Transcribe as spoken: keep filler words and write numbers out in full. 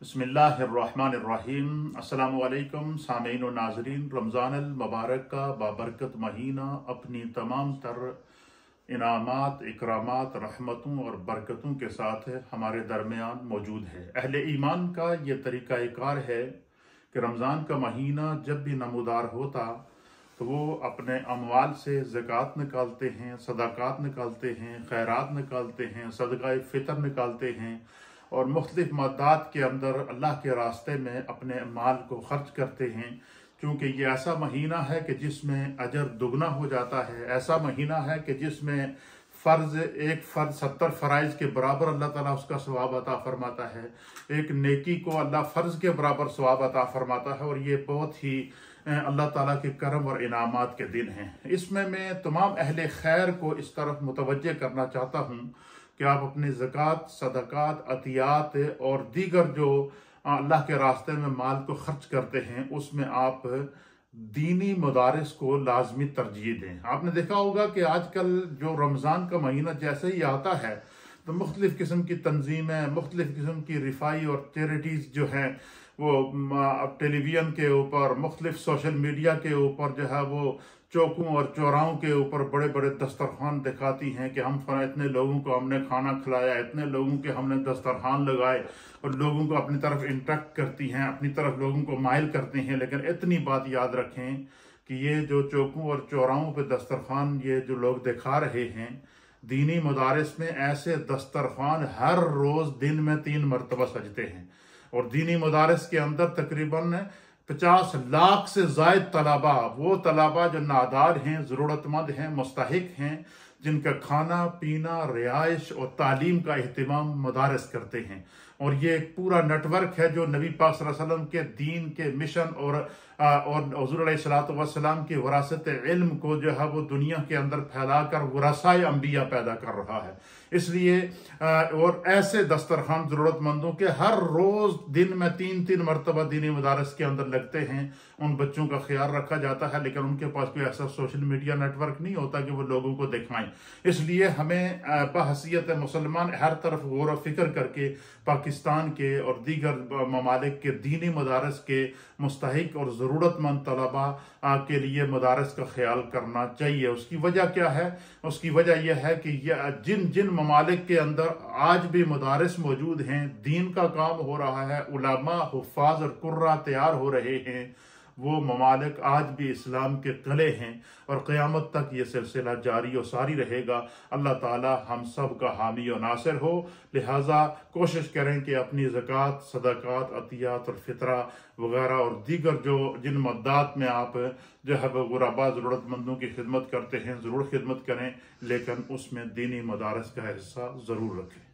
बिस्मिल्लाहिर्रहमानिर्रहीम। अस्सलामु अलैकुम सामीन व नाज़रीन। रमज़ान अल मुबारक का बाबरकत महीना अपनी तमाम तर इनामात, इकरामात, रहमतों और बरकतों के साथ हमारे दरमियान मौजूद है। अहले ईमान का ये तरीक़ाकार है कि रमज़ान का महीना जब भी नमूदार होता तो वो अपने अमवाल से ज़कात निकालते हैं, सदाकात निकालते हैं, खैरात निकालते हैं, सदक़ा फ़ितर निकालते हैं और मुख्तलिफ़ मद्दात के अंदर अल्लाह के रास्ते में अपने माल को खर्च करते हैं। चूँकि ये ऐसा महीना है कि जिसमें अजर दुगना हो जाता है, ऐसा महीना है कि जिसमें फ़र्ज़ एक फ़र्ज़ सत्तर फ़राइज़ के बराबर अल्लाह ताला उसका सवाब अता फ़रमाता है। एक नेकी को अल्लाह फ़र्ज़ के बराबर सवाब अता फ़रमाता है और ये बहुत ही अल्लाह ताला के करम और इनामात के दिन हैं। इसमें मैं तमाम अहले खैर को इस तरफ मुतवज्जे करना चाहता हूँ कि आप अपने ज़कात, सदक़ात, अतियात और दीगर जो अल्लाह के रास्ते में माल को खर्च करते हैं उसमें आप दीनी मदारिस को लाजमी तरजीह दें। आपने देखा होगा कि आजकल जो रमज़ान का महीना जैसे ही आता है तो मुख्तलिफ़ किस्म की तंजीमें, मुख्तलिफ़ किस्म की रिफाई और चैरिटीज़ जो हैं वो टेलीविज़न के ऊपर, मुख्तलिफ़ सोशल मीडिया के ऊपर जो है वो चौकों और चौराहों के ऊपर बड़े बड़े दस्तरखान दिखाती हैं कि हम इतने लोगों को हमने खाना खिलाया, इतने लोगों के हमने दस्तरखान लगाए और लोगों को अपनी तरफ इंट्रैक्ट करती हैं, अपनी तरफ लोगों को माइल करती हैं। लेकिन इतनी बात याद रखें कि ये जो चौकों और चौराहों पे दस्तरखान ये जो लोग दिखा रहे हैं, दीनी मदारिस में ऐसे दस्तरखान हर रोज़ दिन में तीन मरतबा सजते हैं और दीनी मदारिस के अंदर तकरीबन पचास लाख से ज़ायद तलबा, वो तलबा जो नादार हैं, ज़रूरतमंद हैं, मुस्तहिक हैं, जिनका खाना पीना, रिहाइश और तालीम का अहतमाम मदारस करते हैं। और ये एक पूरा नेटवर्क है जो नबी पाक सल्लल्लाहु अलैहि वसल्लम के दीन के मिशन और और हुज़ूर अलैहिस्सलातु वस्सलाम की वरासत इल्म को जो है वो दुनिया के अंदर फैलाकर वरासाए अंबिया पैदा कर रहा है। इसलिए और ऐसे दस्तरखान ज़रूरतमंदों के हर रोज़ दिन में तीन तीन मरतबा दीनी मदारस के अंदर लगते हैं। उन बच्चों का ख्याल रखा जाता है लेकिन उनके पास कोई ऐसा सोशल मीडिया नेटवर्क नहीं होता कि वो लोगों को दिखाएं। इसलिए हमें बहसीयत मुसलमान हर तरफ गौर फिक्र करके पाकिस्तान के और दीगर ममालिक के दीनी मदारस के मुस्तहिक और ज़रूरतमंद तलबा के लिए मदारस का ख्याल करना चाहिए। उसकी वजह क्या है? उसकी वजह यह है कि यह जिन जिन ममालिक के अंदर आज भी मदारस मौजूद हैं, दीन का काम हो रहा है, उलमा, हुफ़ाज़ और कुर्रा तैयार हो रहे हैं, वो ममालिक आज भी इस्लाम के तले हैं और क़यामत तक ये सिलसिला जारी और सारी रहेगा। अल्लाह ताला हम सब का हामी और नासिर हो। लिहाजा कोशिश करें कि अपनी ज़कात, सदाकात, अतियात और फ़ितरा वगैरह और दीगर जो जिन मद्दात में आप जो है गुरबा ज़रूरतमंदों की खिदमत करते हैं ज़रूर खिदमत करें, लेकिन उसमें दीनी मदारस का हिस्सा ज़रूर रखें।